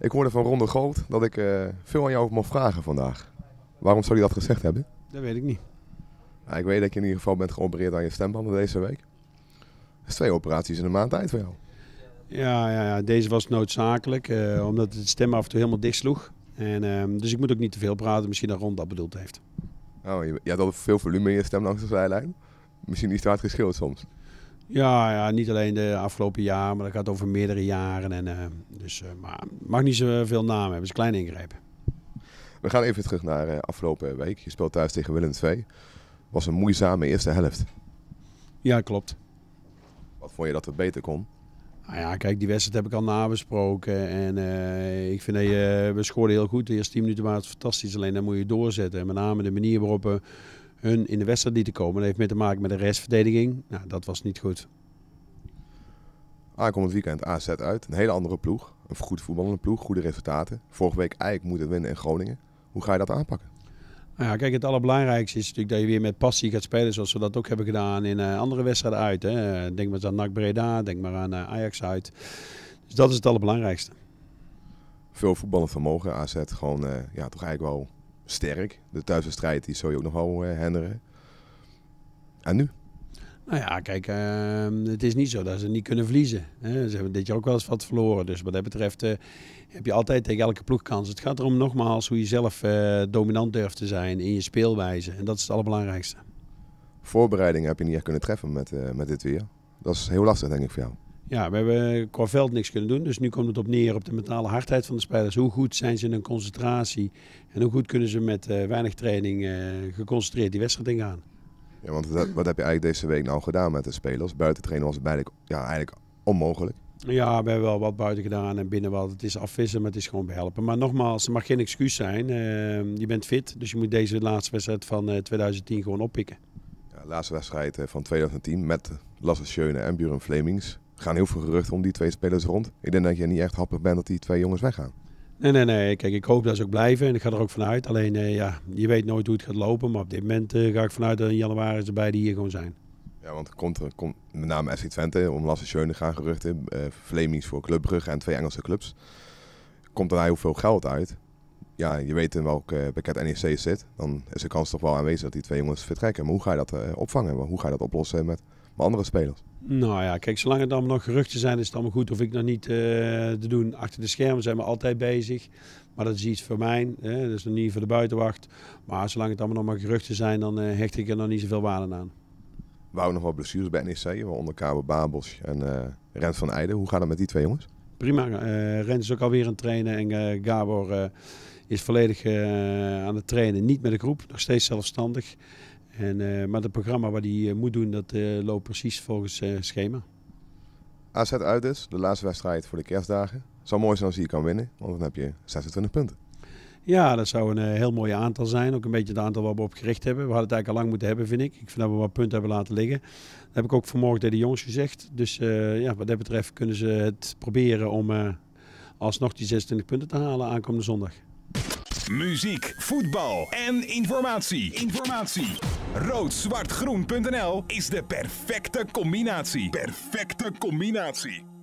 Ik hoorde van Ron de Groot dat ik veel aan jou mocht vragen vandaag. Waarom zou hij dat gezegd hebben? Dat weet ik niet. Ja, ik weet dat je in ieder geval bent geopereerd aan je stembanden deze week. Dat is 2 operaties in een maand tijd voor jou. Ja, deze was noodzakelijk, omdat het stem af en toe helemaal dicht sloeg. Dus ik moet ook niet te veel praten, misschien dat Ron dat bedoeld heeft. Oh, je had al veel volume in je stem langs de zijlijn. Misschien is het hard geschild soms. Ja, niet alleen de afgelopen jaar, maar dat gaat over meerdere jaren. Maar het mag niet zoveel namen hebben, het is een kleine ingreep. We gaan even terug naar afgelopen week. Je speelt thuis tegen Willem II. Was een moeizame eerste helft. Ja, klopt. Wat vond je dat het beter kon? Nou ja, kijk, die wedstrijd heb ik al nabesproken. En ik vind dat we scoorden heel goed. De eerste 10 minuten waren het fantastisch. Alleen dan moet je doorzetten. En met name de manier waarop we hun in de wedstrijd lieten komen. Dat heeft mee te maken met de restverdediging. Nou, dat was niet goed. Aankomend weekend AZ uit. Een hele andere ploeg. Een goed voetballende ploeg. Goede resultaten. Vorige week eigenlijk moeten winnen in Groningen. Hoe ga je dat aanpakken? Nou ja, kijk, het allerbelangrijkste is natuurlijk dat je weer met passie gaat spelen. Zoals we dat ook hebben gedaan in andere wedstrijden uit. Hè. Denk maar eens aan NAC Breda. Denk maar aan Ajax uit. Dus dat is het allerbelangrijkste. Veel voetballend vermogen. AZ gewoon toch eigenlijk wel sterk. De thuiswedstrijd die zou je ook nog wel hinderen. En nu? Nou ja, kijk, het is niet zo dat ze niet kunnen verliezen. Hè. Ze hebben dit jaar ook wel eens wat verloren. Dus wat dat betreft heb je altijd tegen elke ploeg kans. Het gaat erom nogmaals hoe je zelf dominant durft te zijn in je speelwijze. En dat is het allerbelangrijkste. Voorbereiding heb je niet echt kunnen treffen met dit weer. Dat is heel lastig denk ik voor jou. Ja, we hebben qua veld niks kunnen doen. Dus nu komt het op neer op de mentale hardheid van de spelers. Hoe goed zijn ze in hun concentratie? En hoe goed kunnen ze met weinig training geconcentreerd die wedstrijd ingaan? Ja, want wat heb je eigenlijk deze week nou gedaan met de spelers? Buiten trainen was het eigenlijk onmogelijk. Ja, we hebben wel wat buiten gedaan en binnen wat. Het is afwisselen, maar het is gewoon behelpen. Maar nogmaals, er mag geen excuus zijn. Je bent fit, dus je moet deze laatste wedstrijd van 2010 gewoon oppikken. Ja, de laatste wedstrijd van 2010 met Lasse Schöne en Björn Flemings. Er gaan heel veel geruchten om die 2 spelers rond. Ik denk dat je niet echt happig bent dat die 2 jongens weggaan. Nee. Kijk, ik hoop dat ze ook blijven en ik ga er ook vanuit. Alleen, je weet nooit hoe het gaat lopen. Maar op dit moment ga ik vanuit dat in januari ze beide hier gewoon zijn. Ja, want er komt met name FC Twente om Lasse Schöne gaan geruchten. Flemings voor Club Brugge en 2 Engelse clubs. Komt er heel veel geld uit. Ja, je weet in welk pakket NEC zit. Dan is de kans toch wel aanwezig dat die 2 jongens vertrekken. Maar hoe ga je dat opvangen? Hoe ga je dat oplossen met andere spelers? Nou ja, kijk, zolang het allemaal nog geruchten zijn, is het allemaal goed. Hoef ik nog niet te doen. Achter de schermen zijn we altijd bezig. Maar dat is iets voor mij. Dat is nog niet voor de buitenwacht. Maar zolang het allemaal nog maar geruchten zijn, dan hecht ik er nog niet zoveel waarde aan. We houden nog wel blessures bij NEC. Waaronder Cabo Babos en Rens van Eijden. Hoe gaat het met die 2 jongens? Prima. Rens is ook alweer aan het trainen. En Gabor is volledig aan het trainen. Niet met de groep. Nog steeds zelfstandig. Maar het programma wat hij moet doen, dat loopt precies volgens schema. AZ uit dus, de laatste wedstrijd voor de kerstdagen. Het zou mooi zijn als je kan winnen, want dan heb je 26 punten. Ja, dat zou een heel mooi aantal zijn. Ook een beetje het aantal waar we op gericht hebben. We hadden het eigenlijk al lang moeten hebben, vind ik. Ik vind dat we wat punten hebben laten liggen. Dat heb ik ook vanmorgen tegen de jongens gezegd. Dus wat dat betreft kunnen ze het proberen om alsnog die 26 punten te halen aankomende zondag. Muziek, voetbal en informatie. Rood-zwart-groen.nl is de perfecte combinatie. Perfecte combinatie.